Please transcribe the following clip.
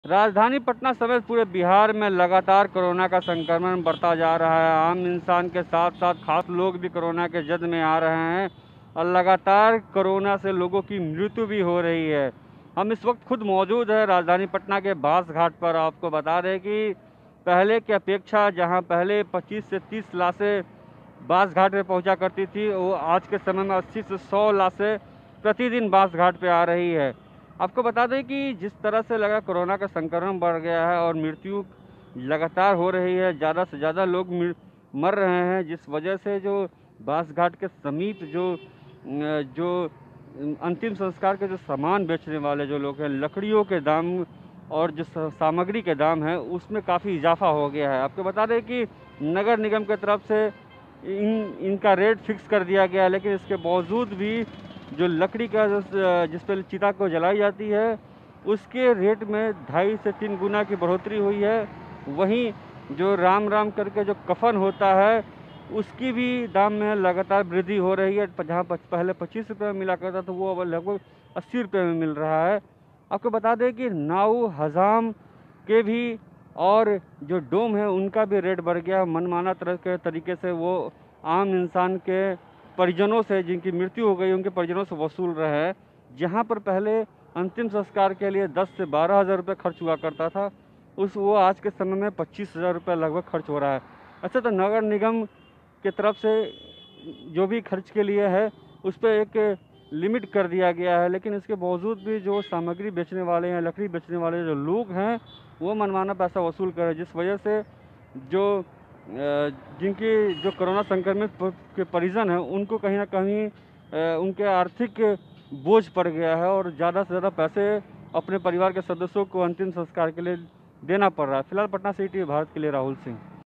राजधानी पटना समेत पूरे बिहार में लगातार कोरोना का संक्रमण बढ़ता जा रहा है। आम इंसान के साथ साथ खास लोग भी कोरोना के जद में आ रहे हैं और लगातार कोरोना से लोगों की मृत्यु भी हो रही है। हम इस वक्त खुद मौजूद है राजधानी पटना के बास घाट पर। आपको बता दें कि पहले की अपेक्षा जहां पहले 25 से 30 लाशें बास घाट पे पहुंचा करती थी, वो आज के समय में 80 से 100 लाशें प्रतिदिन बास घाट पे आ रही है। आपको बता दें कि जिस तरह से लगा कोरोना का संक्रमण बढ़ गया है और मृत्यु लगातार हो रही है, ज़्यादा से ज़्यादा लोग मर रहे हैं, जिस वजह से जो बास घाट के समीप जो अंतिम संस्कार के जो सामान बेचने वाले जो लोग हैं, लकड़ियों के दाम और जो सामग्री के दाम है उसमें काफ़ी इजाफा हो गया है। आपको बता दें कि नगर निगम की तरफ से इनका रेट फिक्स कर दिया गया है, लेकिन इसके बावजूद भी जो लकड़ी का जिस पर चिता को जलाई जाती है उसके रेट में 2.5 से 3 गुना की बढ़ोतरी हुई है। वहीं जो राम राम करके जो कफन होता है उसकी भी दाम में लगातार वृद्धि हो रही है। जहाँ पहले 25 रुपये में मिला करता था वो अब लगभग 80 रुपये में मिल रहा है। आपको बता दें कि नाऊ हजाम के भी और जो डोम है उनका भी रेट बढ़ गया। मनमाना तरह के तरीके से वो आम इंसान के परिजनों से, जिनकी मृत्यु हो गई, उनके परिजनों से वसूल रहे हैं। जहां पर पहले अंतिम संस्कार के लिए 10 से 12 हज़ार रुपये खर्च हुआ करता था, वो आज के समय में 25 हज़ार रुपये लगभग खर्च हो रहा है। अच्छा, तो नगर निगम की तरफ से जो भी खर्च के लिए है उस पर एक लिमिट कर दिया गया है, लेकिन इसके बावजूद भी जो सामग्री बेचने वाले हैं, लकड़ी बेचने वाले जो लोग हैं, वो मनमाना पैसा वसूल कर रहे हैं, जिस वजह से जो जिनकी जो कोरोना संक्रमित के परिजन हैं उनको कहीं ना कहीं उनके आर्थिक बोझ पड़ गया है और ज़्यादा से ज़्यादा पैसे अपने परिवार के सदस्यों को अंतिम संस्कार के लिए देना पड़ रहा है। फिलहाल पटना सिटी भारत के लिए राहुल सिंह।